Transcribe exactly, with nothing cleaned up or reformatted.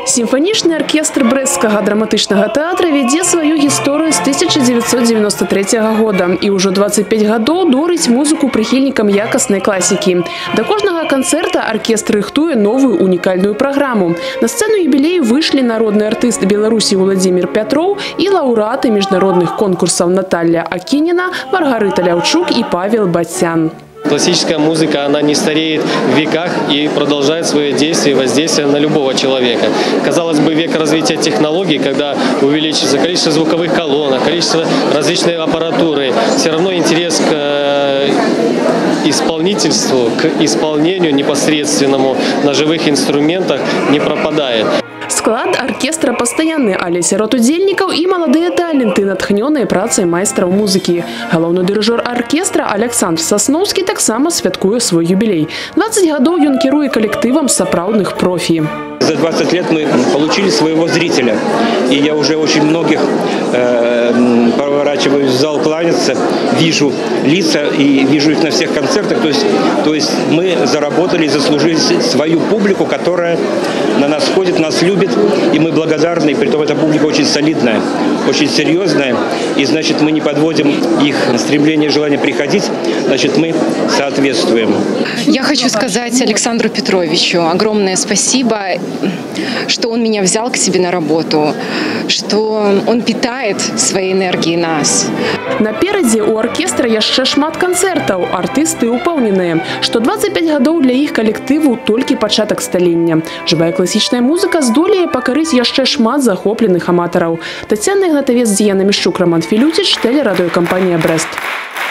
Сімфанічны аркестр брэсцкага драматычнага тэатра вядзе сваю гісторыю з тысяча дзевяцьсот девяносто третьего года і ўжо двадцать пять гадоў дорыць музыку прыхільнікам якаснай класікі. Да кожнага канцэрта аркестр рыхтуе новую унікальную праграму. На сцэну юбілею выйшлі народны артыст Беларусі Владзімір Пятроў і лаўрэаты міжнародных конкурсаў Наталья Акініна, Маргарыта Ляўчук і Павел Батсян. Классическая музыка, она не стареет в веках и продолжает свое действие и воздействие на любого человека. Казалось бы, век развития технологий, когда увеличится количество звуковых колонок, количество различной аппаратуры, все равно интерес к исполнительству, к исполнению непосредственному на живых инструментах не пропадает. Склад оркестра постоянный, але сярод удзельнікаў і маладыя таленты, натхнёныя працай майстраў музыкі. Галоўны дырыжор оркестра Александр Сосновский таксама святкуе свой юбилей. двадцать гадоў ён кіруе коллективом сапраўдных профи. За двадцать лет мы получили своего зрителя. И я уже очень многих э, поворачиваюсь в зал кланяться, вижу лица и вижу их на всех концертах. То есть, то есть мы заработали и заслужили свою публику, которая на нас ходит, нас любит. И мы благодарны. И притом эта публика очень солидная, очень серьезная. И значит, мы не подводим их стремление, желание приходить. Значит, мы соответствуем. Я хочу сказать Александру Петровичу огромное спасибо, что он меня взял к себе на работу, что он питает своей энергией нас. Наперадзе у оркестра яшчэ шмат канцэртаў, артысты упэўненыя, што двадцать пять гадоў для іх калектыву толькі пачатак сталення. Жывая класічная музыка здолее пакарыць яшчэ шмат захопленых аматараў. Тацяна Ігнатавец, Діяна Мішчук, Роман Філюціч, тэлерадыёкампанія «Брэст».